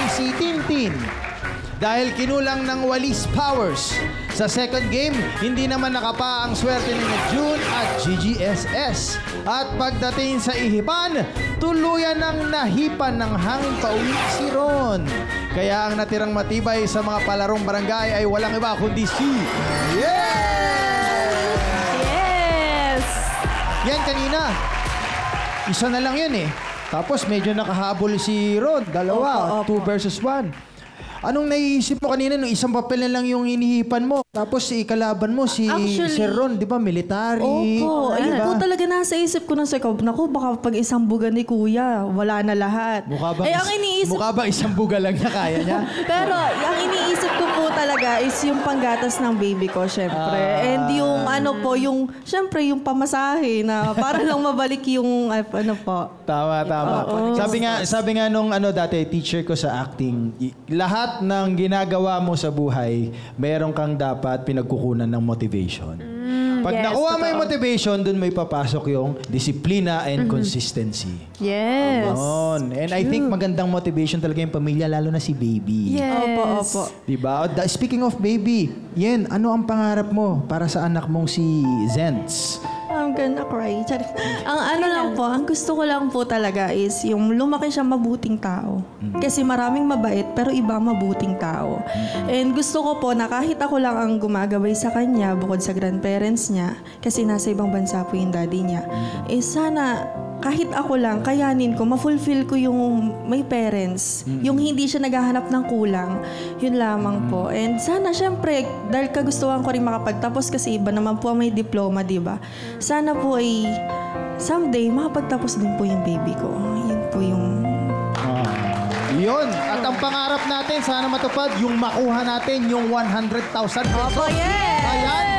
si Tintin. Dahil kinulang ng walis powers. Sa second game, hindi naman nakapa ang swerte ni June at GGSS. At pagdating sa ihipan, tuluyan ng nahipan ng hangin pauwi si Ron. Kaya ang natirang matibay sa mga palarong barangay ay walang iba kundi si... Yes! Yan kanina. Isa na lang yun eh. Tapos medyo nakahabol si Ron. Dalawa, Opo. 2 versus 1. Anong naiisip mo kanina nung isang papel na lang yung inihipan mo? Tapos si ikalaban mo, si Sir Ron, di ba? Military. Opo. Ayun diba? po talaga nasa isip ko ng second. Naku, baka pag isang buga ni Kuya, wala na lahat. Mukha ba, ang iniisip... mukha ba isang buga lang niya kaya niya? Pero ang iniisip ko po talaga is yung panggatas ng baby ko, syempre. And yung ano po, yung, syempre, yung pamasahe na para lang mabalik yung, ano po. Tama. Sabi nga nung dati, teacher ko sa acting, lahat ng ginagawa mo sa buhay, meron kang dapat pinagkukunan ng motivation. Pag nakuha mo yung motivation, dun may papasok yung disiplina and consistency. Yes. Yun. And I think magandang motivation talaga yung pamilya, lalo na si baby. Yes. Opo. Diba? Speaking of baby, Yen, ano ang pangarap mo para sa anak mong si Zentz? I'm gonna cry. Ang ano lang po, ang gusto ko lang po talaga is yung lumaki siya mabuting tao. Kasi maraming mabait pero iba mabuting tao. And gusto ko po na kahit ako lang ang gumagabay sa kanya bukod sa grandparents niya, kasi nasa ibang bansa po yung daddy niya, eh sana kahit ako lang, kayanin ko, ma-fulfill ko yung may parents. Yung hindi siya naghahanap ng kulang. Yun lamang po. And sana, syempre, dahil kagustuhan ko rin makapagtapos kasi iba naman po may diploma, di ba? Sana po ay someday makapagtapos din po yung baby ko. Yun po yung... Yun. At ang pangarap natin, sana matupad yung makuha natin yung 100,000 pesos. Opo, yes! Ayan.